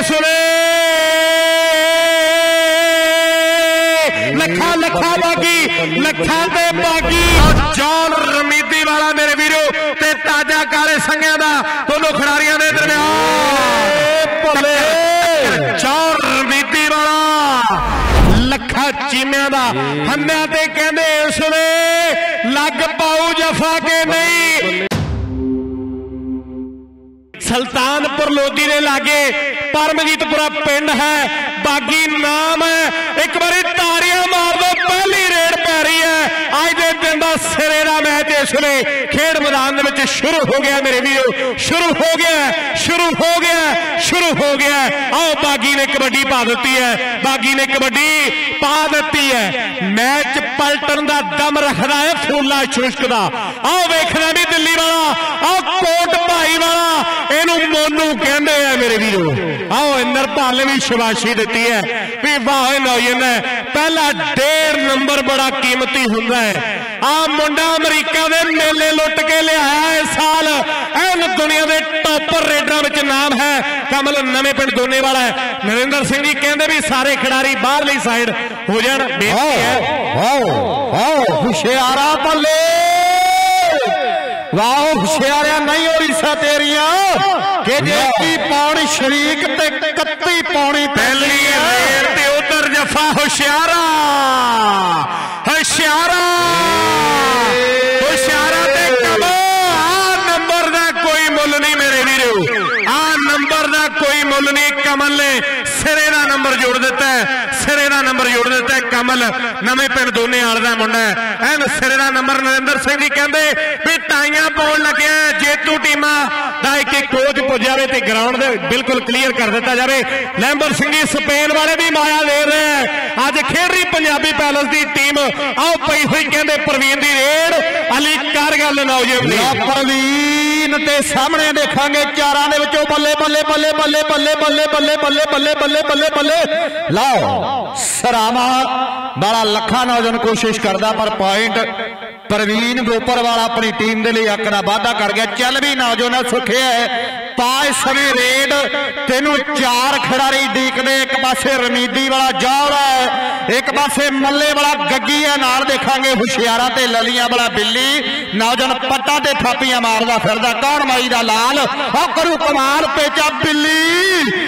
सुने लखा लखा बागी लखा ते बागी जॉन रमीदी वाला मेरे वीरो ते ताजा काले संघिया दा दोनों खिडारियों के दरम्यान जॉन रमीदी वाला लखा चीमिया दा हन्या ते कहंदे सुने लग पाऊ जफा के नहीं। सुल्तानपुर लोधी ने लागे परमजीतपुरा पिंड है बागी नाम है एक बार तारियां मार दो पहली रेड पै रही है अज के दिन का सिरे का मैच इसलिए खेड मैदान में शुरू हो गया मेरे वीरो शुरू हो गया शुरू हो गया शुरू हो गया। आओ बागी ने कबड्डी पा दी है बागी ने कबड्डी पा दी है मैच पलटन का दम रखता है फूला शुष्क का। आओ वेखना भी दिल्ली वाला आओ कोट भाई वाला इनू मोनू कहते हैं मेरे वीरो। आओ इंद्रपाल ने भी शाबाशी दी है भी वाह नौजन है पहला 1.5 नंबर बड़ा कीमती होंदा है। आ मुंडा अमरीका के मेले लुट के लिया इस साल एन दुनिया के टॉपर रेडर में नाम है कमल नवे पिंड दोने वाला है। नरेंद्र सिंह जी कहते भी सारे खिडारी बाहरली साइड हो जाए हुशियारा पल्ले वाह हुशियारिया नहीं हो रही तेरिया कि जे पौनी शरीक ते 31 पौनी पहली रेड ते उधर जफा हुशियारा हुशियारा हुशियारा ते कमो आ नंबर दा कोई मुल नहीं मेरे वीरो आ नंबर दा कोई मुल नहीं। कमल ने सिरे का नंबर जोड़ दिता है सिरे का नंबर जोड़ दिता है कमल नवे पिंड दोने वाले का मुंडा है एन सिरे का नंबर। नरेंद्र सिंह जी कहते भी टाइयां पाउण लगे जेतू टीमां दा एक कोच पुज जाए तो ग्राउंड बिल्कुल क्लीयर कर दिता जाए। लैंबर सिंह जी स्पेन वाले भी माया ले रहे हैं अज खेड रही पंजाबी पैलेस की टीम। आओ पई हुई कहते प्रवीण की रेड अली कर गल नौजवान प्रवीण के सामने देखांगे चारां दे विचों बल्ले बल्ले बल्ले बल्ले बल्ले बल्ले बल्ले बल्ले बल्ले बल्ले बल्ले बल्ले लाओ सरामा बड़ा लखा नौजवान कोशिश करता पर पॉइंट प्रवीण गोपर वाला अपनी टीम के लिए आकड़ा वाधा कर गया। चल भी नौजवान सुखे है पाए समय रेड तेनू 4 खिडारी डीकदे एक पासे रमीदी वाला जौहरा है एक पासे मल्ले वाला गग्गी है नाल देखांगे हुशियारा ते ललियां वाला बिल्ली नौजवान पट्टा ते थापियां मारदा फिरदा कौन माई दा लाल हो करू कमाल पेचा बिल्ली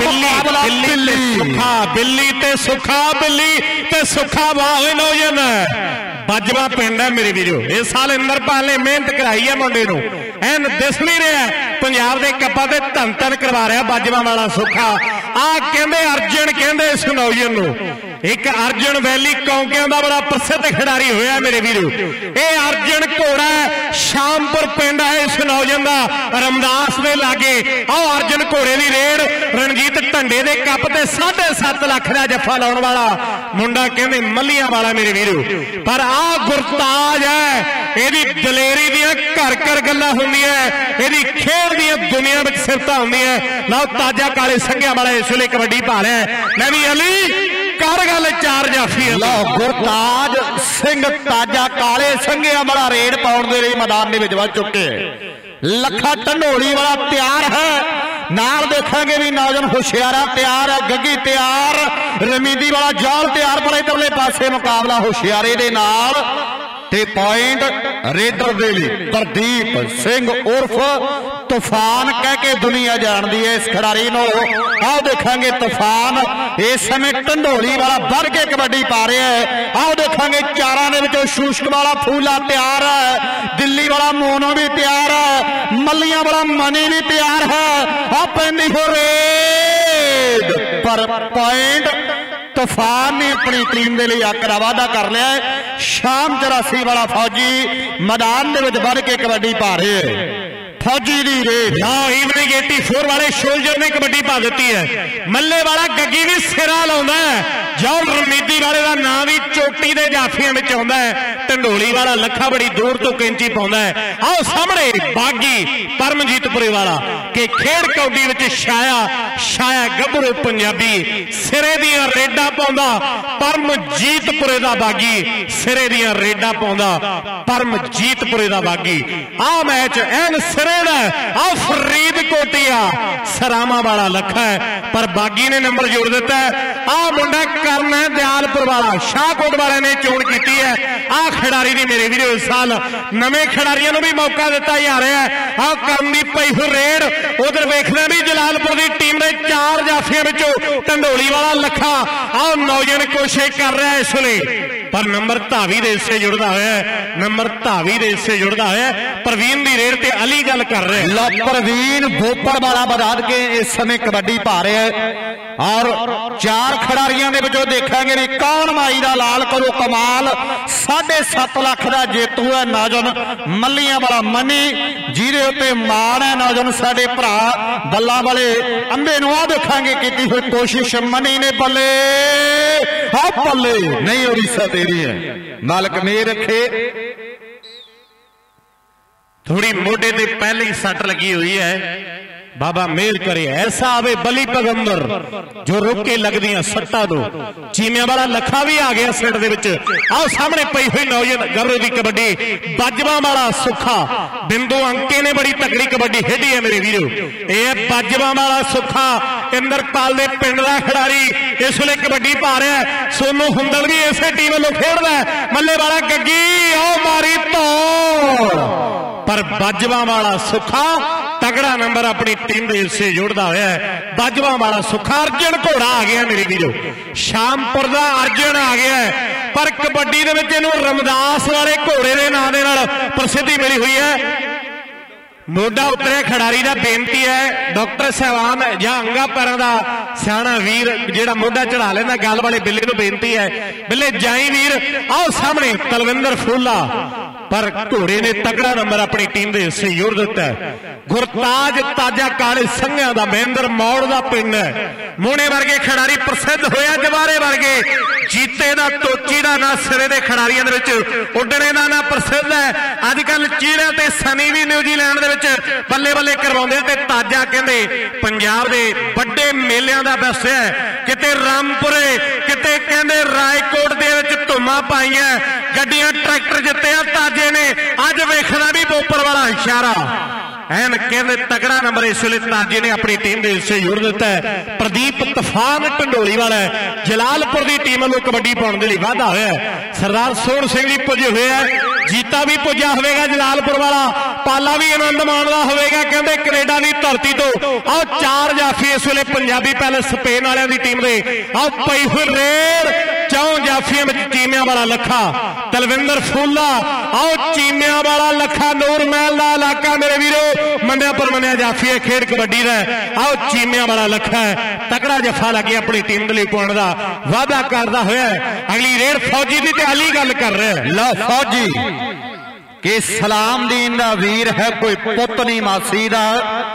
बिल्ली सुखा बिल्ली ते सुखा बिल्ली ते सुखा वाह नौजवान बाजवा पिंड है मेरे वीरो। इस साल इंद्रपाल ने मेहनत कराई है मुंडे नूं एन दिस नहीं रहा पंजाब के कप्पा ते धन धन करवा रहा बाजवा वाला सुखा। आ कहंदे अर्जन कहंदे इस नौजवान नूं एक अर्जन वैली कौंकियां दा बड़ा प्रसिद्ध खिडारी होया मेरे वीरो। ये अर्जन घोड़ा शामपुर पिंड है इस नौजवान का रमदास के लागे। आओ अर्जन घोड़े की रेड रणजीत ढंडे के कप ते 7.5 लाख का जफा लाने वाला मुंडा कहंदे मलियां वाला मेरे वीरो। पर आ गुरताज है यदी दलेरी दियां घर घर गल्लां हुंदियां यदी खेड दियां दुनिया में सिफतां हुंदियां। लाओ ताजा काले संघिया वाला इस वेले कबड्डी पा रहा है नवी अली कर गल 4 जाफी। लो गुरताज सिंह ताजा काले संघिया वाला रेड पाउण दे लई मैदान दे विच वध चुके लखा ढंडोली वाला तैयार है नाल देखांगे भी नौजवान हुशियारा तैयार है गग्गी तैयार रमीदी वाला जौल तैयार पर इधरले पासे मुकाबला हुशियारे दे नाल ते पॉइंट रेडर दे लई प्रदीप सिंह उर्फ तूफान कह के दुनिया जानती है इस खिडारी नूं। आओ देखांगे तूफान इस समय ढंडोली वाला बढ़ के कबड्डी पा रहा है। आओ देखांगे चारां दे विचों शुष्क वाला फूला तैयार है दिल्ली वाला मोनो भी तैयार है मलियां वाला मनी भी तैयार है। आ पैंदी हो रेड पर पॉइंट तूफान ने अपनी टीम के लिए आकड़ा वाधा कर लिया है। शाम 84 वाला फौजी मैदान के बढ़ के कबड्डी पा रहे हैं फौजी दी रेड। इवनिंग 84 वाले शोल्जर ने कबड्डी पा दी है मल्ले वाला गग्गी भी सिरा लाउंदा है जौहर रमीदी वाले का नाम भी चोटी के जाफियां में आउंदा है ढंडोली वाला लखा बड़ी दूर तो कैंची पाउंदा है। आओ सामने बागी परमजीतपुरे वाला के खेड कौडी विच छाया छाया गभरू पंजाबी सिरे दियां रेडा पाउंदा परमजीतपुरे दा बागी सिरे दियां रेडा पाउंदा परमजीतपुरे दा बागी। आ मैच एन सिरे दा आ फरीदकोटिया सरामा वाला लखा है पर बागी ने नंबर जोड़ दिता है। आ मुंडा करना दयालपुर वाला शाहकोट वाले ने चोण की है। आ खिडारी दी मेरे वीडियो इस साल नवे खिडारियों भी मौका दिता जा रहा है। आ करन दी पई हुई रेड उधर वेखना भी जलालपुर की टीम ने 4 जाफियां विचों ढंडोली वाला लखा आ नौजवान कोशिश कर रहा है इस वे पर नंबर धावी दे हिस्से जुड़दा होया नंबर धावी दे हिस्से जुड़दा होया। प्रवीण दी रेड ते अली गल कर रहे लो प्रवीण भोपड़ वाला बता के इस समय कबड्डी पा रहे हैं और 4 खिडारियों के विचों देखेंगे भी कौन माई दा लाल करो कमाल। 7.5 लाख का जेतू है नौजवान मलियां वाला मनी जिहदे उत्ते मान है नौजवान साडे भरा बल्ला वाले अंबे नूं आ देखांगे की हुई कोशिश मनी ने बल्ले हाँ बल्ले नहीं हो तेरी है मालक मेर रखे। थोड़ी मोटे ते पहले ही सट लगी हुई है बाबा मेल करे ऐसा आवे बली पैगंबर जो रुक के लगदी सट्टा दो। चीमिया वाला लखा भी आ गया सिट दे विच। आओ सामने पई हुई नौजवान गभरू दी कबड्डी बाजवा वाला सुखा बिंदु अंके ने बड़ी तगड़ी कबड्डी खेडी है मेरे वीरो। ये बाजवा वाला सुखा इंद्रपाल दे पिंड दा खिडारी इस वेले कबड्डी पा रहा है। सोनू हुंदल भी इसे टीम वालों खेडदा है। मल्ले वाला गग्गी आओ मारी तोड़ पर बाजवा वाला सुखा तगड़ा नंबर अपनी टीम के हिस्से जोड़ता होया है। बाजवा वाला सुखा अर्जन घोड़ा आ गया मेरे वीरो शामपुर का अर्जन आ गया है पर कबड्डी दे विच इहनूं रमदास वाले घोड़े के नाम दे नाल प्रसिद्धि मिली हुई है। मोढा उतरे खिडारी का बेनती है डॉक्टर साहबान या अंगा पैरों का सियाणा वीर जिहड़ा मोढा चढ़ा लेंदा गल वाले बिल्ले नूं बेनती है बिल्ले जाई वीर आओ सामने तलविंदर फूला पर घोड़े ने तगड़ा नंबर अपनी टीम के हिस्से जोड़ दिता है। गुरताज ताजा काले संघिया का महेंद्र मौड़ का पिंड है। मोने वर्गे खिडारी प्रसिद्ध होया जवारे वर्गे जीते का तोची का ना सिरे के खिडारियों उडने का ना प्रसिद्ध है। अजकल चीड़ा ते सनी भी न्यूजीलैंड बल्ले बल्ले करवाउंदे ते ताजा कहंदे पंजाब दे बड़े मेलियां दा बस है। किते रामपुरे किते कहंदे रायकोट दे विच धुम्मां पाईयां गड्डियां ट्रैक्टर जिते ताजे ने अज वेखदा भी बोपर वाला इशारा एन कहते तगड़ा नंबर इस वे ताजे ने अपनी टीम के हिस्से जोड़ दिता है। प्रदीप तूफान ढंडोली वाला जलालपुर की टीम वालों कबड्डी पाने के लिए वाधा होया है। सरदार सोहन सिंह भी पुजे हुए है जीता भी पुजा होगा जलालपुर वाला पाला भी आनंद माणदा होगा कहते कनेडा की धरती तो। आओ 4 जाफी इस वे पंजाबी पहले स्पेन वालों की टीम के आओ पई हुई रेड 4 जाफियों में चीमिया वाला लखा तलविंदर फूला आओ चीमिया वाला लखा नूर महल का इलाका मेरे वीरो मनिया पर मनिया जाफी है खेड कबड्डी का। आओ चीमिया वाला लखा है तगड़ा जफा लगे अपनी टीम के लिए पाने का वादा करता हुआ। अगली रेड फौजी की ते अली गल कर रहे हैं। लो फौजी के सलाम दीन दा वीर है कोई पुत नहीं मासी दा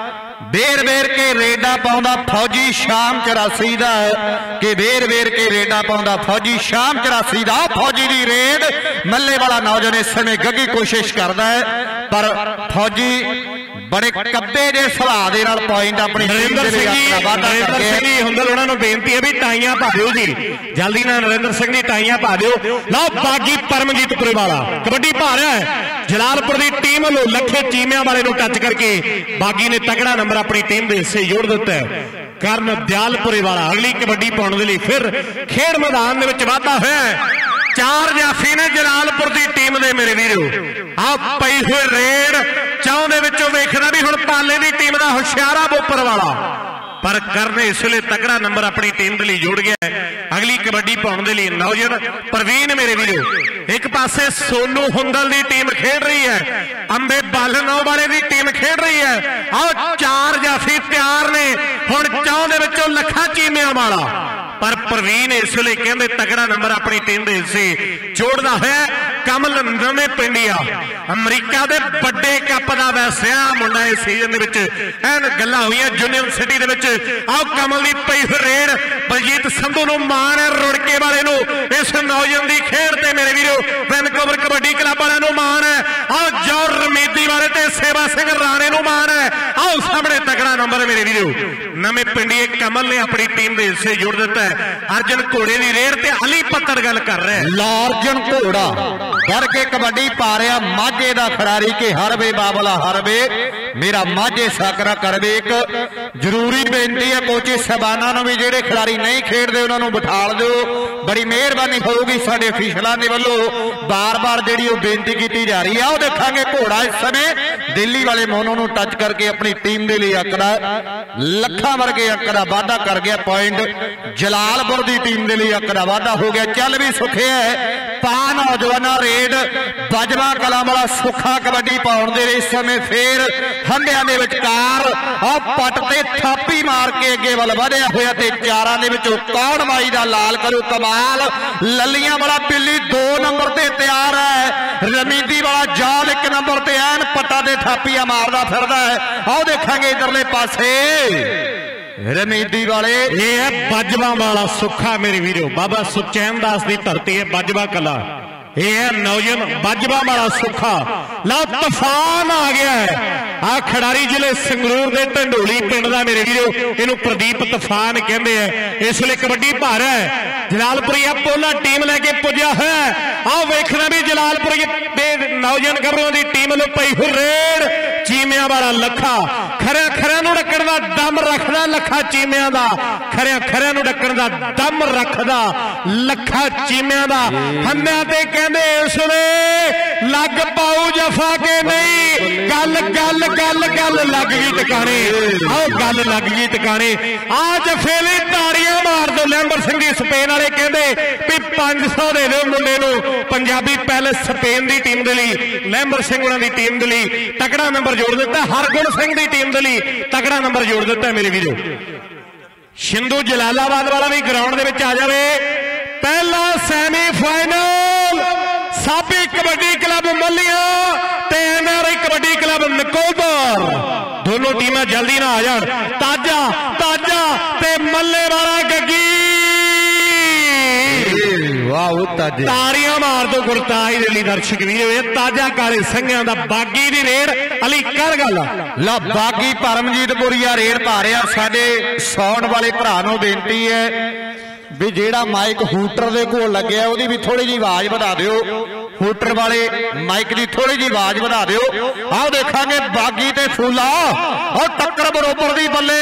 बेर बेर के रेडा पाउंदा फौजी शाम 84 दा के बेर बेर के रेडा पाउंदा फौजी शाम 84 दा। फौजी दी रेड मल्ले वाला नौजवान इस समय गग्गी कोशिश करता है पर फौजी बड़े कब्बे जे सुभाव दे नाल पॉइंट अपनी नरेंद्र सिंह हुंदल उन्हां नूं बेनती है भी टाइयां पा दिओ जी जल्दी नाल नरेंद्र सिंह दी टाइयां पा दिओ। लो बागी परमजीतपुरे वाला कबड्डी पा रहा है जलालपुर की टीम वालों लखे चीमिया वाले नूं टच करके बागी ने तगड़ा नंबर अपनी टीम के हिस्से जोड़ दिता है। करन दयालपुरे वाला अगली कबड्डी पाने के लिए फिर खेड मैदान दे विच वाधा होया है। 4 जाफी ने जलालपुर की टीम दे मेरे वीरो आ पई हुई रेड 4 दे विचों वेखना भी हुण पाले की टीम का हुशियारा बोपर वाला पर करने इस वे तगड़ा नंबर अपनी टीम के लिए जोड़ गया है। अगली कबड्डी पाने के लिए नौजवान प्रवीण मेरे वीरो एक पासे सोनू हुंदल की टीम खेड रही है अंबे बालनौ वाले की टीम खेड रही है। आओ 4 जाफी तैयार ने हुण 4 दे विचों लखा चीमिया वाला पर प्रवीण इस वे कहते तगड़ा नंबर अपनी टीम के हिस्से जोड़ता है। कमल नवे पिंडिया अमरीका के बड़े कप का वैसिया मुंडा इस सीजन एन गल्लां हुई यूनियन सिटी आओ कमल की पई रेड बलजीत संधू नूं मान है रुड़के वाले नूं इस नौजवान की खेड ते मेरे वीरो वैनकूवर कबड्डी क्लब वाले नूं मान है। आओ जौर रमीदी वाले ते सेवा सिंह राणे नूं मान है। आओ सामने तगड़ा नंबर मेरे वीरो नवे पिंडिए कमल ने अपनी टीम के हिस्से जोड़ दिता है। अर्जन घोड़े की रेड ते अली पत्तर गल कर रहे हैं। लार्जन घोड़ा करके कबड्डी पा रहा माझे का खिडारी के हरवे बाबला हरवे मेरा माझे साकरा करवे। एक जरूरी बेनती है कोचे साहबाना भी जेडे खिलाड़ी नहीं खेडते उन्होंने बिठा दो बड़ी मेहरबानी होगी साडे अफीशलों के वलों बार बार जी बेनती की जा रही है। वो देखांगे घोड़ा इस समय दिल्ली वाले मोनू नूं टच करके अपनी टीम के लिए अंकड़ा लखा वर्गे अंकड़ा वाधा कर गया। पॉइंट जलालपुर की टीम के लिए अंकड़ा वाधा हो गया। चल भी सुखे है पा नौजवाना रेड बजवा कलां वाला सुखा कबड्डी पाउण दे इस समय फिर हंडियां दे विचकार और पट ते थापी मार के अगे वल वधिया होया ते चारां दे विचों कौन माई दा लाल करू कमाल। ललियां वाला बिल्ली 2 नंबर ते तैयार है। रमीदी वाला जाल 1 नंबर ते ऐन पट्टा ते थापियां मारदा फिरदा है। आओ देखांगे इधरले पासे रमीदी वाले ये है बजवा वाला सुखा मेरे वीरो बाबा सुचैन दास की धरती है बजवा कला। ये है नौजवान बजवा वाला सुखा ला तूफान आ गया है। आ खिडारी जिले संगरूर के ढंडोली पिंड का मेरे वीरो इनू प्रदीप तूफान कहते हैं। इस वे कबड्डी भार है जलालपुरी पोला टीम लैके पुजा है। आओ वेखना भी जलालपुरी नौजवान गबरों की टीम लो पई रेड चीमिया वाला लखा खरिया खरिया नूं डकण दा दम रखदा लखा चीमिया दा खरिया खरिया नूं डकण दा दम रखदा लखा चीमिया दा। हंडियां ते कहंदे इस वे लग पाऊ जफा के नहीं गल गल गल गल लग गई टिकाणे। आओ गल लग गई टिकाणे आ जफे लई ताड़ियां मार दो। लैंबर सिंह दी स्पेन वाले कहंदे भी 500 दे दो मुंडे नूं पंजाबी पैलेस स्पेन की टीम के लिए लैंबर सिंह उन्हां दी टीम के लिए तगड़ा नंबर जोड़ दिता। हरगुण सिंह की टीम के लिए तगड़ा नंबर जोड़ दिता मेरे वीरो। शिंदू जलालाबाद वाला भी ग्राउंड के आ जाए। पहला सैमीफाइनल साबी कबड्डी क्लब मलिया ते NRI कबड्डी क्लब नकोदर दोनों टीमें जल्दी ना आ जान। ताजा ताजा ते मल्ले वाला गगी तारियां मार दो गुरताज दे दर्शक भी ताजा काले संघियां दा बागी दी रेड अली कर गल ला बागी परमजीत पुरिया रेड पा रहा। साडे साउंड वाले भरा नूं बेनती है भी जेड़ा माइक हूटर दे कोल लगे ओदी भी थोड़ी जी आवाज बढ़ा दिओ। हूटर वाले माइक की थोड़ी जी आवाज बढ़ा दिओ। आओ देखांगे बागी ते फूला और टक्कर बरोबर दी बल्ले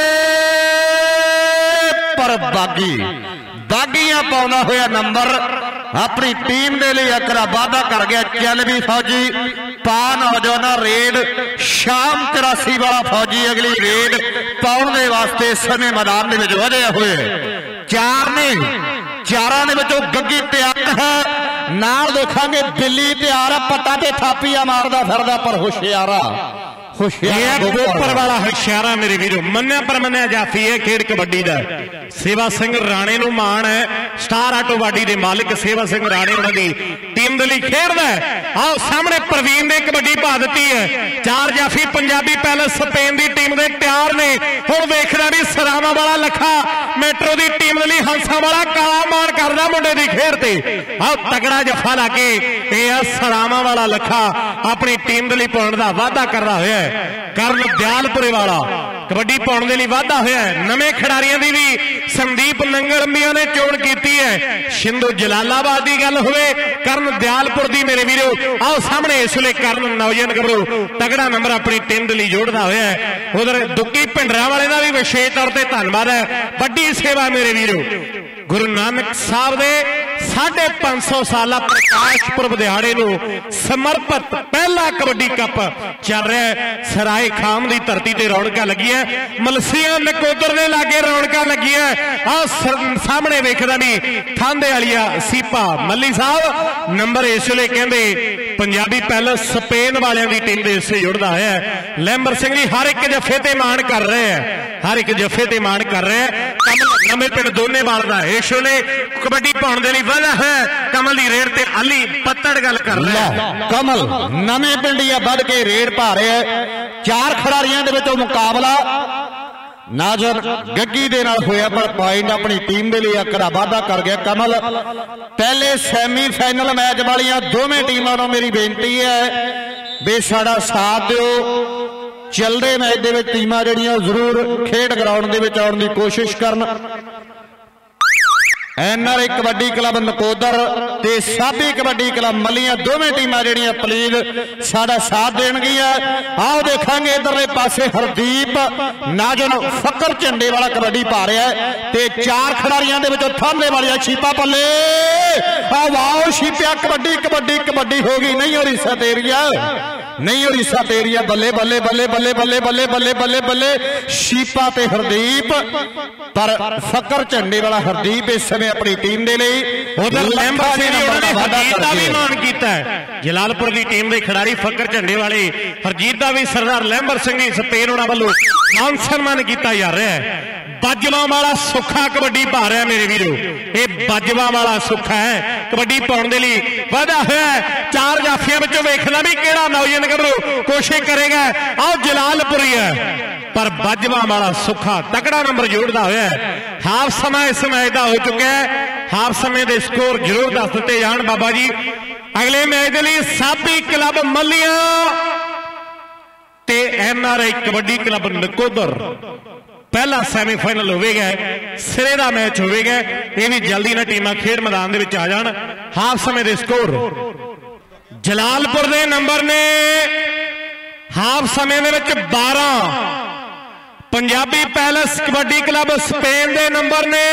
पर बागी दागियां पाउंदा होया नंबर अपनी टीम के लिए अकरा वादा कर गया। चल भी फौजी पा नौजवाना रेड शाम 83 वाला फौजी अगली रेड पाउण दे वास्ते इस समय मैदान में वधिया हुए। चारां दे विचों गग्गी तैयार है नाल देखांगे बिल्ली तैयार है पट्टा ते थापियां मारदा फिरदा पर होशियारा गोपर वाला होशियारा मेरे वीरो मन्या पर मन्या जाफी है खेड कबड्डी का। सेवा सिंह राणे नूं मान है स्टार आटोवाडी के मालिक सेवा सिंह राणे उन्होंने टीम के लिए खेडदा है। आओ सामने प्रवीण ने कबड्डी पा दी है। 4 जाफी पंजाबी पैलेस स्पेन की टीम के तैयार ने। हुण देखना भी सरावा वाला लखा मेट्रो की टीम के लिए हंसा वाला काला मान करदा मुंडे की खेड ते। आओ तगड़ा जफा लाके सरावा वाला लखा अपनी टीम के लिए पाउण का वादा कर रहा है। करण दयालपुरे वाला कबड्डी पाउण के लिए वाधा होया है। नवे खिडारियों की भी संदीप नंगलंबिया ने चोण की है। शिंदू जलालाबाद की गल होवे करण दयालपुर की मेरे वीरो आओ सामने इस वे करण नौजवान गबरू तगड़ा नंबर अपनी टीम के लिए जोड़ता होया है। उधर दुक्की भिंडरा वाले का भी विशेष तौर पर धन्यवाद है। बड़ी सेवा मेरे वीरो गुरु नानक साहब के 550 साला प्रकाश पुरब दिहाड़े समर्पित पहला कबड्डी कप चल रहा है। सराय खाम की धरती से रौनक लगी है। मलसिया नकोदर के लागे रौनक लगी है। सामने वेखदा भी थांदे वालिया सीपा मल्ली साहब नंबर इस वे कहते पंजाबी पैलेस स्पेन वालियां की टीम के हिस्से जुड़ता है। लैंबर सिंह जी हर एक जफे ते मान कर रहे हैं। हर एक जफे ते मान कर रहे हैं। नवे पिंड दोनेवाल का इस वेले कबड्डी पाने के लिए वादा है कमल की रेड से अली पत्तड़ गल कर रहा है। कमल नवे पिंड बढ़ के रेड पा रहे है। 4 खिडारियों के मुकाबला नाजर गग्गी दे नाल होया पर पॉइंट अपनी टीम के लिए अकड़ा वाधा कर गया। कमल पहले सैमीफाइनल मैच वाली दोवें टीमों को मेरी बेनती है भी साडा साथ दो। चलते मैच दे विच टीमां जिहड़ियां जरूर खेड ग्राउंड दे विच आउण दी कोशिश करन। NRA कबड्डी क्लब नकोदर ते साबी कबड्डी क्लब मलियां दोवें टीमां जिहड़ियां प्लीज साडा साथ देणगियां। आओ देखांगे इधरले पासे हरदीप नाजन फकर झंडे वाला कबड्डी पा रहा है ते 4 खिडारियों के विचों थांबे वाली शीपा पल्ले वाओ शीपिया कबड्डी कबड्डी कबड्डी हो गई। नहीं हो रही सतेरिया नहीं हो रही सतेरिया बल्ले बल्ले बल्ले बल्ले बल्ले बल्ले बल्ले बल्ले बल्ले शीपा ते हरदीप पर फकर झंडे वाला हरदीप इस समय अपनी टीम दे लिए मान किया है। जलालपुर की टीम के खिडारी फकर झंडे वाले हरजीत का भी सरदार लैंबर सिंह स्पेन होना वालों मान सम्मान किया जा रहा है। बाजवा वाला सुखा कबड्डी पा रहा है मेरे वीरो, ये बाजवा वाला सुखा है कबड्डी पाने के लिए वादा है। 4 जाफिया में वेखना भी केड़ा नौजवान गबरू कोशिश करेगा। आओ जलालपुरी है पर बाजवा वाला सुखा तकड़ा नंबर जोड़ता हुआ है। हाफ समय इस मैच का हो चुका है। हाफ समय के स्कोर जरूर दस दिते जान बाबा जी। अगले मैच के लिए साबी क्लब मलिया ते NRA कबड्डी क्लब नकोदर पहला सैमीफाइनल होगा। सिरे का मैच होगा। ये भी जल्दी ना टीमां खेड मैदान के आ जान। हाफ समय के स्कोर जलालपुर के नंबर ने हाफ समय 12, Punjabi palace kabaddi club Spain के नंबर ने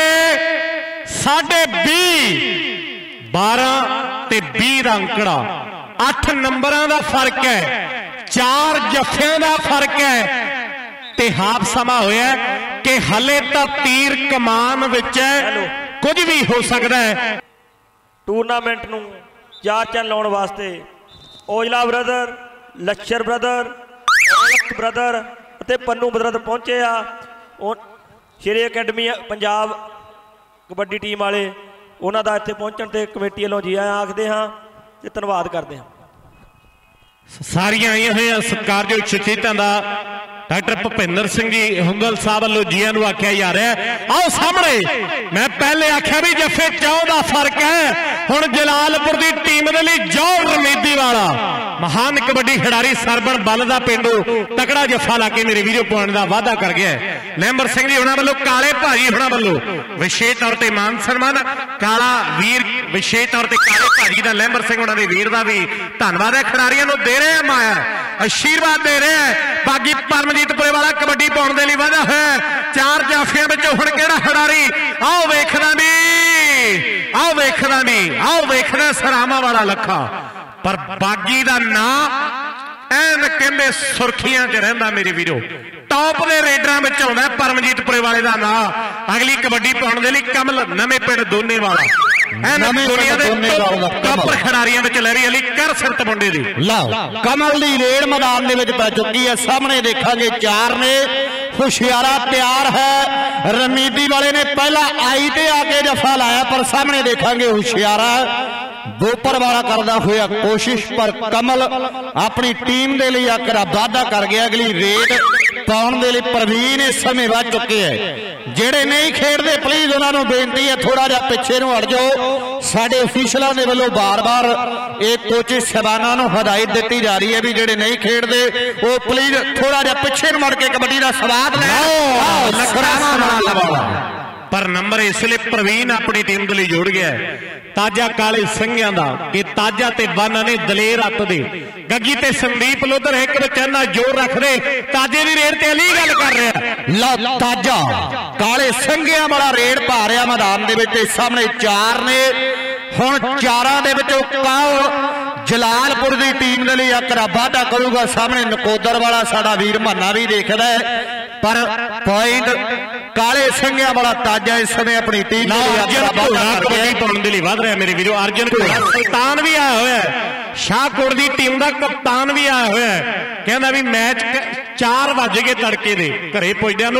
20.5, 12 ते 20 का अंकड़ा 8 नंबरों का फर्क है। 4 जफियां का फर्क है ते हाफ समा होया कि हले तो तीर कमान विच कुछ भी हो सकता है। टूरनामेंट नूं 4 चैन लाउण वास्ते Ojla brother, Lachhar brother, Aulakh brother ते पन्नू ब्रदर पहुंचे आ। श्री अकैडमी पंजाब कबड्डी टीम वाले उन्हां दा इत्थे पहुंचण ते कमेटी वालों जी आया आखदे हां ते धन्नवाद करदे हां। सारियां आईयां होईयां सत्कारयोग शख्सियतां दा डॉक्टर भुपिंदर सिंह जी हुंगल साहब वालों जियां नूं आख्या जा रहा है। आओ सामने मैं पहले आख्या भी जफे 4 का फर्क है। हुण जलालपुर की टीम के लिए जौहर रमीदी वाला महान कबड्डी खिडारी सरबन बल का पिंडू तकड़ा जफा ला के मेरे वीडियो पॉइंट का वादा कर गया है। लैंबर सिंह जी होना वालों काले भाजी होना वालों विशेष तौर पर मान सन्मान काला वीर विशेष तौर पर काले भाजी का लैंबर सिंह होना के वीर का भी धन्यवाद है। खिडारियों को दे रहे हैं माया आशीर्वाद दे रहे हैं। बागी परमजीतपुरे वाला कबड्डी पाने के लिए वादा है। 4 जाफिया हुण केड़ा खिडारी आओ वेखना भी आओ वेखना भी आओ वेखना सरामा वाला लखा पर बागी का ना एन कहते सुर्खियां च रहिंदा मेरे वीरो। टॉप के रेडर में आउंदा परमजीतपुरे वाले का ना। अगली कबड्डी पाने के लिए कमल नवे पिंड दोने वाला टॉपर खिडारियों में लहरी अली कर सिरत मुंडे दी कमल की रेड मैदान पै चुकी है। सामने देखा 4 ने हुशियारा तैयार है। रमीदी वाले ने पहला आई ते आके जफा लाया पर सामने देखा हुशियारा दोपर वाला करता हुआ कोशिश पर कमल अपनी टीम के लिए आकर वादा कर गया। अगली रेड पाने के लिए प्रवीण इस समय बच चुके हैं। जेड़े नहीं खेडते प्लीज उन्होंने बेनती है थोड़ा जा पिछे नूं हट जाओ। साडे ऑफिशियलों के वालों बार बार एक कोचिज साहबाना नूं हदायत दी जा रही है भी जेड़े नहीं खेडते वो प्लीज थोड़ा जा पिछे नूं मुड़ के कबड्डी का स्वाद पर नंबर इसलिए प्रवीण अपनी टीम के लिए जोड़ गया है। ताजा काले संघियां दा कि ताजा ते वन ने दलेर हत्थ दे गग्गी ते संदीप लोधर एक बचना जोर रख रहे। ताजे की रेड ते अली गल कर रहा ला ताजा काले संघियां वाला रेड पा रहा मैदान दे विच। सामने 4 ने हुण 4 दे विचों जलालपुर की टीम के लिए आकर वादा करूगा। सामने नकोदर वाला साडा वीर मन्ना भी देखदा है पर पॉइंट काले संघिया वाला ताजा इस समय अपनी टीम के लिए वध रहा मेरे वीरों। अर्जन सुल्तान भी आया हुआ है। शाहकोट की टीम का कप्तान भी आया हुआ है। कहना भी मैच 4 बज गए तड़के दे घरे पुजदियां नूं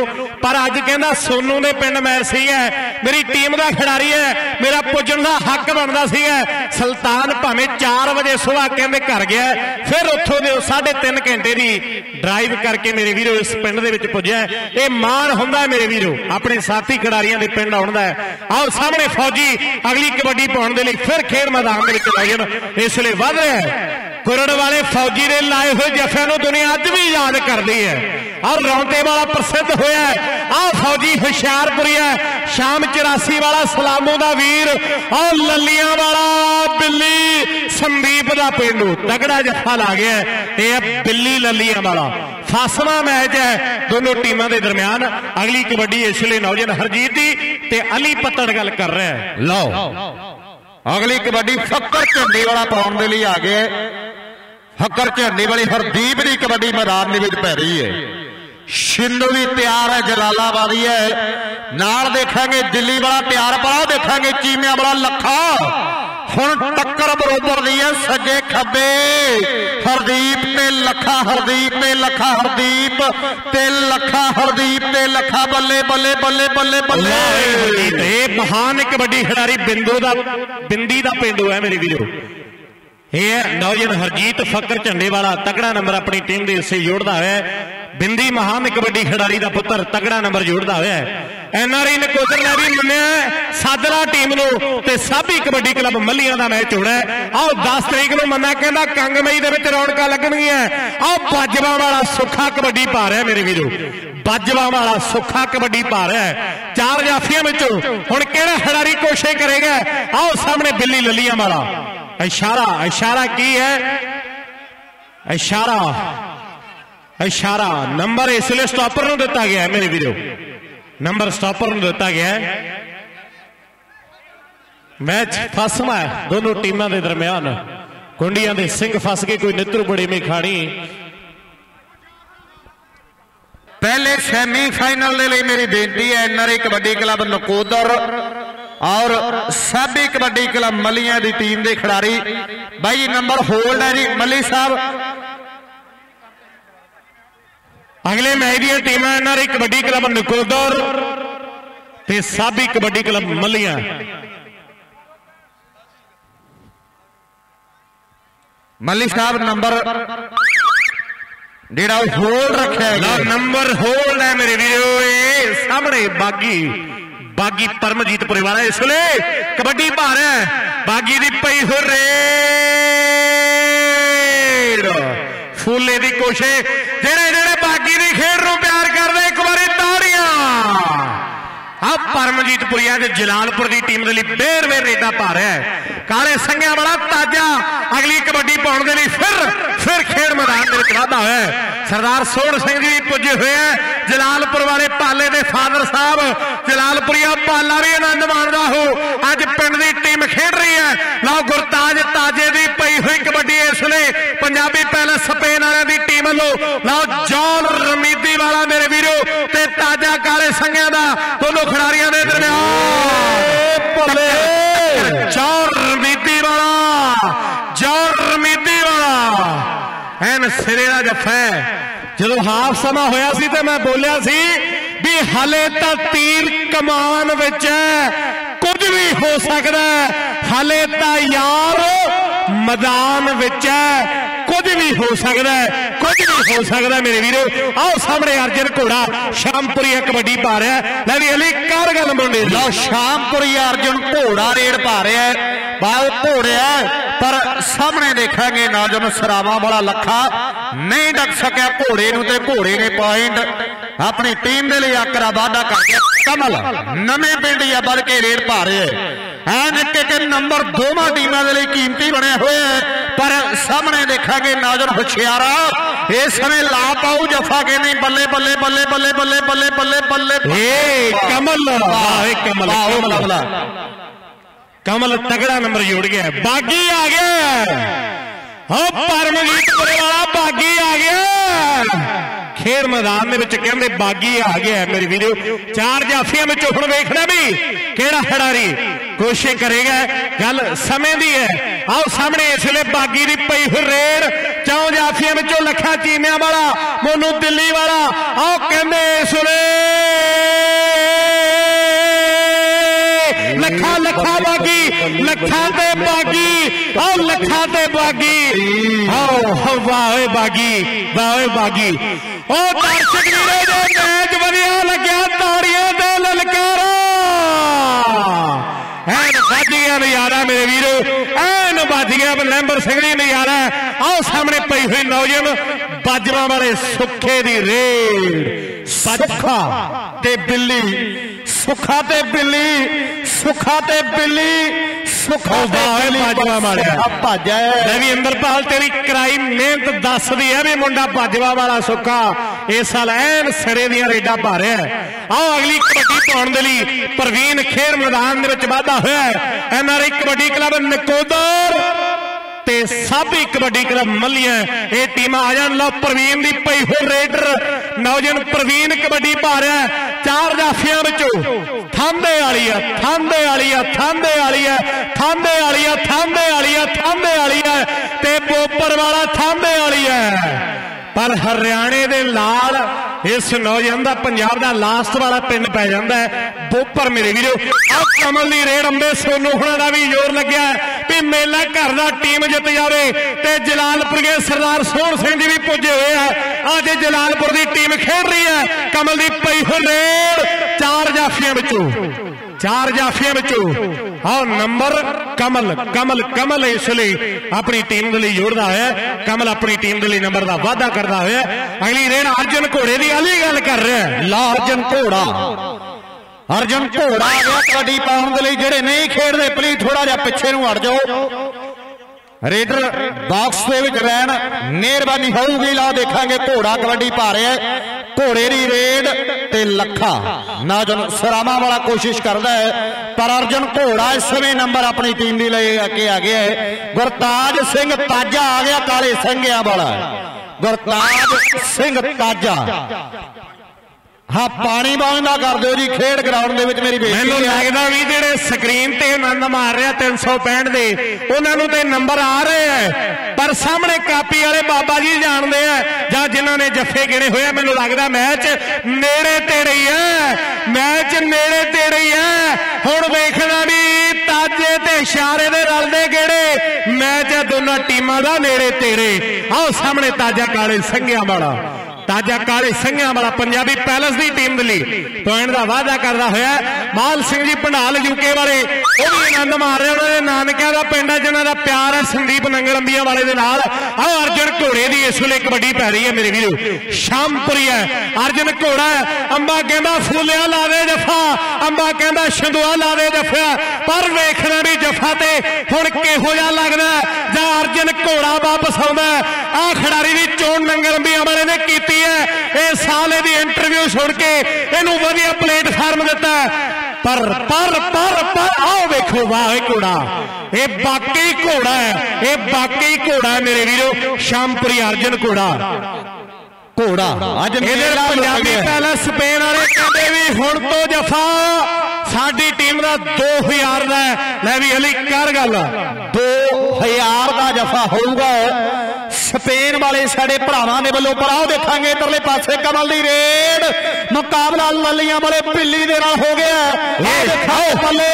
पर अज कहना सोनू ने पिंड मैसी है, मेरी टीम का खिडारी है, मेरा पुजन का हक बनता सी है। सुल्तान भावें 4 बजे सुबह कहते घर गया, फिर उतों दे 3.5 घंटे की ड्राइव करके मेरे वीरो इस पिंड दे विच पुज्या। ये माण हुंदा मेरे वीरो अपने साथी खिडारियों के पिंड आउण दा। आओ सामने फौजी अगली कबड्डी पाउण दे लई फिर खेड मैदान दे विच लाइन इस वे वध रहा है। कुरड़ वाले फौजी ने लाए हुए जफिया नूं दुनिया अज भी याद करती है और रौंते वाला प्रसिद्ध होया। आ फौजी हुशियारपुरी है, शाम 84 वाला सलामों का वीर और ललियां वाला बिल्ली संदीप का पेंडू तगड़ा जफा ला गया। ये बिल्ली ललियां वाला फासमा मैच है दोनों टीमों के दरमियान। अगली कबड्डी इसलिए नौजन हरजीत दी ते अली पत्तड़ गल कर रहा है। लो अगली कबड्डी फक्कर झंडी वाला पाउण दे लई आ गए। फक्कर झंडी वाली हरदीप की कबड्डी मैदान में पै रही है। शिंदू भी तैयार है, जलालाबादी है, नाल देखेंगे दिल्ली वाला तैयार पड़ा, देखेंगे चीमिया वाला लखा। हुण टक्कर बरोबर दी है सज्जे खब्बे हरदीप ते लखा, हरदीप ते लखा, हरदीप ते लखा, हरदीप ते लखा। बल्ले बल्ले बल्ले बल्ले बल्ले। महान कबड्डी खिडारी बिंदी का पेंडू है मेरे वीरो। ये नौजन हरजीत फकर झंडे वाला तगड़ा नंबर अपनी टीम के हिस्से जोड़ता है। बिंदी महान कबड्डी खिडारी का पुत्र तगड़ा नंबर जोड़ता है। NRI नकोदर ने भी मन्निया सादला टीम नूं साबी कबड्डी क्लब मलियां का मैच होना है। आओ 10 तरीक नूं मन्ना कहना कंग मई दे विच रौनकां लगणगीਆਂ। आओ बाजवा वाला सुखा कबड्डी पा रहा है मेरे वीरो, बाजवा वाला सुखा कबड्डी पा रहा है। 4 जाफियां विचों हुण किहड़ा खिडारी कोशिश करेगा। आओ सामने बिल्ली ललियां वाला इशारा, इशारा की है, इशारा इशारा नंबर इसलिए स्टॉपर नूं दिता गया है मेरे वीरो, नंबर स्टॉपर नूं दिता गया है। मैच फसमा है दोनों टीमों के दरमियान। कुंडियां दे सिंह फस के कोई नित्र बड़ी में खानी। पहले सैमीफाइनल के लिए मेरी बेनती है NRI कबड्डी क्लब नकोदर और साबी कबड्डी क्लब मलियां की टीम के खिडारी भाई नंबर होल्ड है जी मली साहब। अगले मैच दी team NRI kabaddi club Nakodar ते साबी कबड्डी क्लब मलियां। मली साहब नंबर जेड़ा होल्ड रखा है, नंबर होल्ड है मेरे वीरो। सामने बागी बागी परमजीत परिवार है इसलिए कबड्डी भार है। बागी दी पई हो रेड फूले दी कोशिश जेड़े जेड़े बागी दी खेड नूं प्यार करदे एक बारी ताड़ियां। अब परमजीत पुरिया जलालपुर की टीम के लिए बेर बेर रेडा पा रहा है। काले संघिया वाला ताजा अगली कबड्डी पाने के लिए फिर खेड मैदान में वाधा है। सरदार सोहन सिंह जी पुजे हुए हैं। जलालपुर वाले पाले के फादर साहब जलालपुरिया पाला भी आनंद मानता हो। अज पिंड की टीम खेड रही है। लो गुरताज ताजे की पई हुई कबड्डी इसलिए पंजाबी पैलेस स्पेन वाले की टीम लो लो जॉन रमीदी वाला मेरे वीरो ते ताजा काले संघिया का दोनों खिडारियों के दरमियान जॉन रमीदी वाला एन सिरे का जफा है। जो हाफ समा होया सी ते मैं बोलिया सी भी हले तो तीर कमान विच कुछ भी हो सकता है। हले तो यार मैदान विच कुछ भी हो सकता है, कुछ भी हो सकता है मेरे वीरो। आओ सामने अर्जन घोड़ा शामपुरी कबड्डी पा रहा है। लवी अली कर गल मुंडे लो शामपुरी अर्जन घोड़ा रेड पा रहा है। बाल घोड़े पर सामने देखेंगे नौजवान सरावा वाला लखा नहीं डक सकिया घोड़े नूं ते घोड़े ने पॉइंट अपनी टीम के लिए आकरा वादा कर दिया। कमल नवे पिंड या बढ़ के रेड पा रहे हैं। के नंबर दोवां टीमों के लिए कीमती बने हुए हैं। पर सामने देखेंगे नौजवान हुशियारा इस समय ला पाऊ जफा के नहीं बल्ले बल्ले बल्ले बल्ले बल्ले बल्ले बल्ले बल्ले कमल कमल तगड़ा नंबर जोड़ गया। बागी आ गया परमजीत वाला बागी आ गया। खेड मैदान कहते बागी आ गया मेरे वीडियो। 4 जाफिया में हुण वेखना भी केड़ा खिडारी कोशिश करेगा। गल समय दी है। आओ सामने इसलिए बागी की पई हुई रेड 4 जाफिया में लखा चीमिया वाला मोनू दिल्ली वाला आओ कहते इसलिए लखा बागी लखा ते बागी और लखा ते बागी वाह बागी वाह बागी ओ दर्शक वीरो जो मैच वधिया लग्या ताड़ियां ते ललकारा ऐन बज गया नजारा मेरे वीरो ऐन बज गया लैंबर सिंगली नजारा आओ सामने पई हुई नौजवान बाजवा वाले सुखे दी रेड सुखा ते बिल्ली सुखा ते बिल्ली सुखा ते बिल्ली सुखा बाजवा मारिया भाजा भी अंदरपाल तेरी कराई मेहनत दसदी है भी मुंडा बाजवा वाला सुखा इस साल ऐन सिरे दियां रेडा पा रहा है आओ अगली कबड्डी पाउण दे लई प्रवीण खेल मैदान दे विच वाधा होया है एनआरआई कबड्डी क्लब नकोदर ते साबी कबड्डी क्लब मलिया ये टीम आ जान लो प्रवीण दी पई हुई रेडर नौजवान प्रवीण कबड्डी पा रहा है चार जाफियां विचों थांदे वाली है थांदे वाली है थांदे वाली है थांदे वाली है थांदे वाली है थांदे वाली है ते बोपर वाला थांदे वाली है पर हरियाणे दे लाल इस नौजवान का पंजाब का लास्ट वाला पिंड पै जाता है बोपर मेरे वीरो अब कमल की रेड अंबे सोनू हुणां दा भी जोर लग्या भी मेला घर का टीम जित जाए तो जलालपुर के सरदार सोहन सिंह जी भी पुजे हुए हैं अज जलालपुर की टीम खेल रही है कमल की पई हुई रेड चार जाफियां विचों और नंबर कमल कमल कमल इसलिए अपनी टीम के लिए जोड़ता है कमल अपनी टीम के लिए नंबर का वादा करता है अगली रेड अर्जुन घोड़े की अली गल कर रहा है ला अर्जुन घोड़ा अर्जुन घोड़ा आ गया कबड्डी पाउण दे लई जेड़े नहीं खेडदे प्लीज थोड़ा जिहा पिछे नूं हट जाओ रेडर बॉक्स दे विच रहन मेहरबानी होगी ला देखांगे घोड़ा कबड्डी पा रहा है घोड़े की रेड ते लखा नौजवान सरामा वाला कोशिश करता है पर अर्जुन घोड़ा इस समय नंबर अपनी टीम की ले आके आ गया है गुरताज सिंह ताजा आ गया काले संघिया वाला गुरताज सिंह ताजा हाँ पानी बंद ना कर दो जी खेड ग्राउंड दे विच मेरी मैनूं लगदा भी जिहड़े स्क्रीन ते आनंद मार रहे 365 दे उन्हां नूं ते नंबर आ रहे हैं पर सामने कापी वाले बाबा जी जानते हैं जां जिन्हां ने जफे गिने होए मैनूं लगदा मैच नेड़े तेड़े ही है मैच नेड़े तेड़े ही है हुण वेखना भी ताजे ते इशारे दे रलदे गेड़े मैच है दोनों टीमां दा नेड़े तेड़े आओ सामने ताजा काले संघिया वाला ताजा काले संघिया वाला पंजाबी पैलेस की टीम के लिए पॉइंट का वादा करता हुआ माल सिंह जी भंडाल यूके वाले वो भी आनंद मार रहे उन्होंने नानकिया का पिंड है जिन्हों का प्यार है संदीप नंगलंबिया वाले दे नाल आओ अर्जुन घोड़े की इस वे कबड्डी पै रही है मेरे वीरो शामपुरी है अर्जुन घोड़ा है अंबा कहता फूलिया ला दे जफा अंबा कहता शंदुआ ला दे जफा पर वेखना भी जफा ते हुण किहो जिहा लगदा जां अर्जुन घोड़ा वापस आउंदा आ खिडारी की चोण नंगलंबिया वाले ने की है साल दी इंटरव्यू सुन के इनू वधिया प्लेटफार्म दिता पर पर पर पर आओ देखो वाह घोड़ा ये बाकी घोड़ा है ये बाकी घोड़ा है मेरे वीरो शामपुरी अर्जुन घोड़ा घोड़ा अज पंजाबी पैलेस स्पेन वाले कहते भी हुण तो जफा साडी टीम का 2000 का लै भी अली कर गल 2000 का जफा होगा स्पेन वाले साडे भरावां दे वल्लों पर आओ देखांगे इधरले पासे कमल दी रेड मुकाबला ललियां वाले पिल्ली दे नाल हो गया ये दिखाओ बल्ले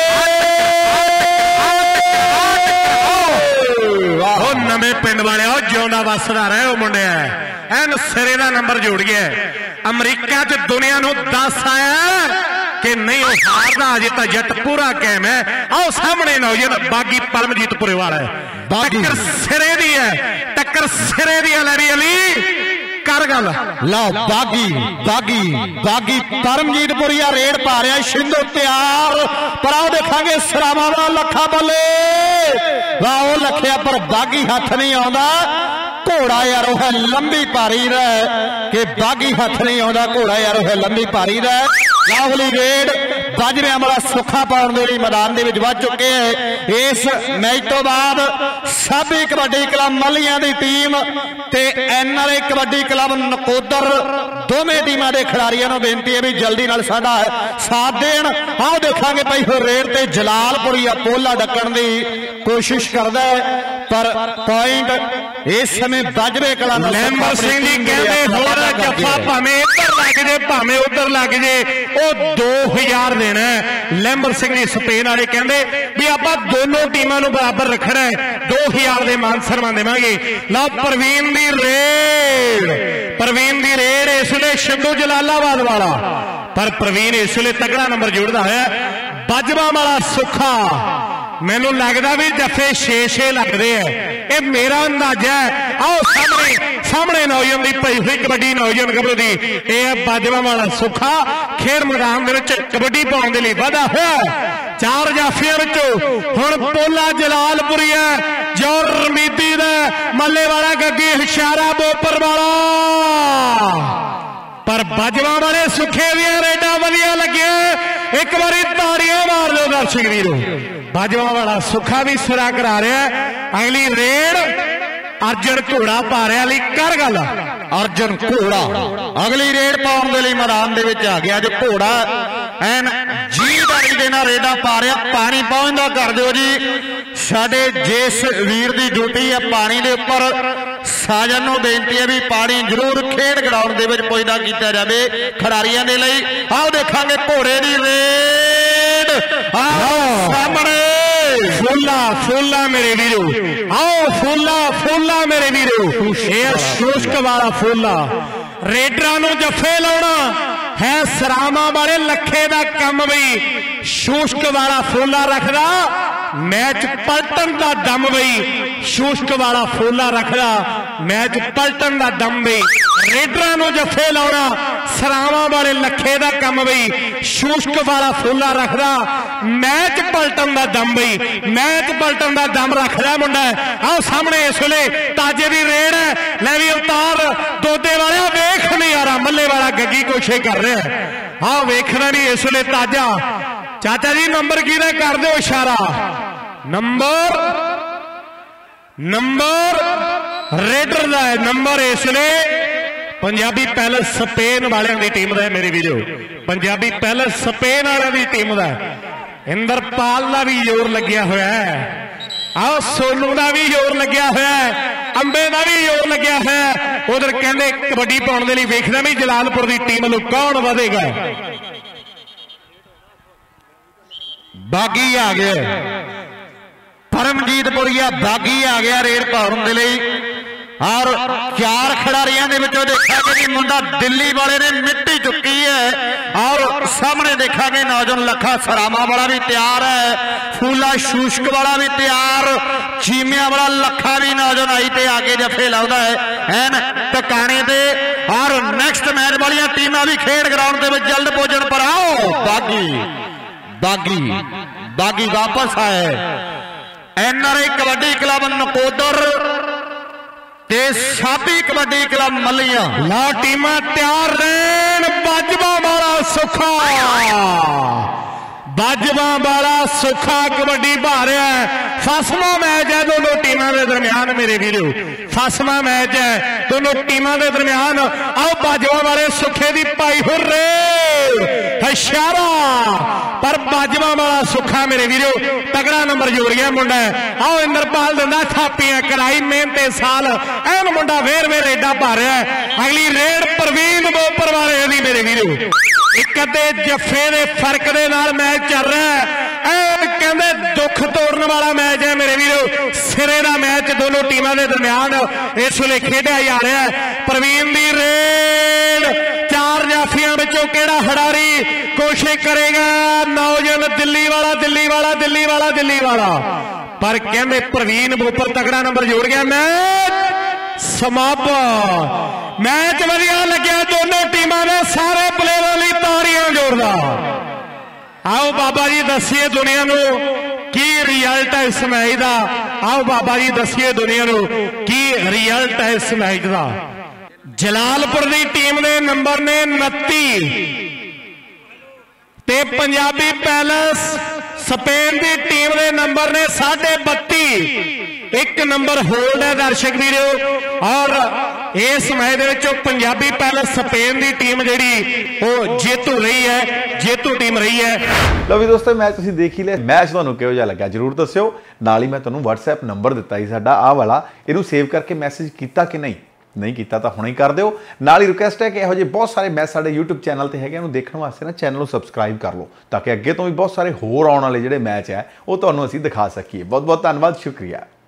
ओ नवे पिंड वाले ओ जिउंदा वसदा रहे ओ मुंडे एन सिरे दा नंबर जोड़ गया अमरीका च दुनिया नूं दस आया कि नहीं वो हारदा अजे तो जट पूरा कैम है आओ सामने नौजवान बागी परमजीतपुरे वाला है टक्कर सिरे दी है टक्कर सिरे दी है अली कर गल लो बागी बागी बागी परमजीतपुरिया रेड पा रहा शिंदो तैयार पर आओ देखांगे सरावा वाला लखा बल्ले वाह वो लखिया पर बागी हाथ नहीं आउंदा घोड़ा यार वो है लंबी पारी रहा कि बागी हाथ नहीं आउंदा घोड़ा यार वो है लंबी पारी रहा लाहौली रेड बाजरिया वाला सुखा पाउण दे लई मैदान दे विच वध चुके हैं इस मैच तो बाद साबी कबड्डी क्लब मलियां दी टीम ते एनआरआई कबड्डी क्लब नकोदर दोवें टीमां दे खिडारियां नूं बेनती है भी जल्दी नाल साडा साथ देण आओ देखांगे भाई फिर रेड ते जलालपुरिया पोला डकण दी कोशिश करदा है पर पॉइंट इस समय बाजरे कला लैंबर सिंह जी कहते होर जफा भावें इधर लग जे भावें उधर लग जे ओ 2000 दे देना है। लैंबर सिंह जी स्पेन वाले कहते भी आप दोनों टीमों को बराबर रखना है, 2000 के मान सन्मान देवांगे। लो प्रवीण दी रेड इस वे शंभू जलालाबाद वाला, पर प्रवीण इस वे तगड़ा नंबर जोड़ता है। बाजवा वाला सुखा मैनू लगता भी जफे 6-6 लगते हैं, ये मेरा अंदाजा है। आओ सामने नौजवान की पई हुई कबड्डी नौजवान गबरू की, यह बाजवा वाला सुखा खेल मैदान कबड्डी पाने के लिए वाधा हुआ। 4 जाफिया हुण पोला जलालपुरी है, जौर रमीती मल्ले वाला गग्गी हुशियारा बोपर वाला, पर बाजवा वाले सुखे दिया रेडा वधिया लगे। एक बारी ताड़ियां मार दो दर्शक वीरों। बाजवा वाला सुखा भी सिरा करा रहा है। अगली रेड अर्जन घोड़ा पा रहा ली कर गल अर्जन घोड़ा अगली रेड पाने के लिए मैदान दे विच आ गया। जो घोड़ा एन जीदारी दे नाल रेडा पा रहा, पानी पहुंचदा कर दो जी। साडे जिस वीर की ड्यूटी है पानी के उपर, साजन नूं बेनती है भी पानी जरूर खेड ग्राउंड दे विच पुजदा कीता जावे खिडारियां दे लई। आओ देखांगे घोड़े की रेड सामने फूला मेरे वीरो, आओ फूला मेरे वीरो। शुष्क वाला फूला रेडरा नूं जफे लाउणा है, सरामा वाले लखे दा कम बई शुष्क वाला फूला रखदा, मैच पलटन का दम बई शुष्क वाला फूला रखदा, मैच पलटन का दम बई। रेडरा नूं जफे लाउणा सरामा वाले लखे दा कम बई शुष्क वाला फूला रखदा, मैच पलटन का दम बई, मैच पलटन का दम रखदा मुंडा। आओ सामने इस वेले ताजे की रेड है, लै भी अवतार दोदे वाले वेख नहीं आ रहा, मल्ले वाला गग्गी कोशिश कर रहा है। हाँ वेखना नहीं इस वेले ताजा। चाचा जी नंबर की कर दो इशारा, नंबर रेडर का है नंबर इस वेले पंजाबी पैलेस स्पेन वालों की टीम का है मेरे वीरो, पंजाबी पैलेस स्पेन वालों की टीम का। इंद्रपाल का भी जोर लग्या हुआ है, आओ सोनू का भी जोर लग्या हुआ है, अंबे का भी जोर लग्या है। उधर कहते कबड्डी पाने के लिए वेखना भी जलालपुर की टीम में कौन वधेगा। बागी आ गया, परमजीतपुरिया बागी आ गया रेड पाने के लिए। और 4 खिडारियों के विचों देखांगे मुंडा दिल्ली वाले ने मिट्टी चुकी है। और सामने देखांगे नौजवान लखा सरामा वाला भी तैयार है, फूला शुष्क वाला भी तैयार, चीमिया वाला लखा भी नौजवान आई ते आगे जफे लाउंदा है एन टकाने ते। और नैक्सट मैच वाली टीमां भी खेड ग्राउंड के जल्द पहुंचण पर। आओ बागी वापस आए। NRI कबड्डी क्लब नकोदर ते साबी कबड्डी क्लब मलिया ला टीमां तैयार रहन। बाजवा वाला सुखा कबड्डी पा रहा है। फसवा मैच है दोनों टीमों के दरमियान मेरे वीरो, फसवा मैच है दोनों टीमों के दरमियान। आओ बाजवा वाले सुखे की पाई हो रे इशारा, पर बाजवा वाला सुखा मेरे वीरो तगड़ा नंबर जोड़ गया मुंडा है। आओ इंद्रपाल दिंदा थापियां कराई मेहनत साल एन मुंडा वेर रेडा पा रहा है। अगली रेड प्रवीण बोपर वाले दी मेरे वीरो, एक जफे के फर्क के नाल मैच चल रहा है। कहते दुख तोड़न वाला मैच है मेरे वीरो, सिरे का मैच दोनों टीमों के दरमियान इस वे खेड़ा जा रहा है। प्रवीण की रेड 4 जाफिया विचों केड़ा खिडारी कोशिश करेगा, नौजवान दिल्ली वाला, पर कहते प्रवीण बोपर तगड़ा नंबर जोड़ गया। मैच समापन, मैच वधिया लग्या दोनों टीमों ने, सारे प्लेयरों लिए ताड़ियां जोरदा। आओ बाबा जी दसिए दुनिया को की रिजल्ट है इस मैच का, आओ बाबा जी दसिए दुनिया को की रिजल्ट है इस मैच का। जलालपुर की टीम के नंबर ने 29 ते पंजाबी पैलेस स्पेन की टीम के नंबर ने 32.5। एक नंबर होल्ड है दर्शक वीरो। और इस मैच पंजाबी पैलेस स्पेन की टीम जी जेतू रही है, जेतू टीम रही है। लो भी दोस्तों मैच तुसीं देख ही लिया, मैच तुहानूं किहो जिहा लग्या जरूर दस्सिओ। नाल ही मैं तुहानूं WhatsApp नंबर दिता सी साडा आ वाला, इहनूं सेव करके मैसेज कीता कि नहीं, नहीं किया तो हुणे कर दिओ। नाल ही रिक्वेस्ट है कि इहो जिहे बहुत सारे मैच साडे यूट्यूब चैनल ते हैगे उहनूं देखण वास्ते ना चैनल नूं सबसक्राइब कर लो ताकि अगे तो भी बहुत सारे होर आउण वाले जिहड़े मैच है वो तुहानूं असीं दिखा सकीए। बहुत बहुत धन्नवाद, शुक्रिया।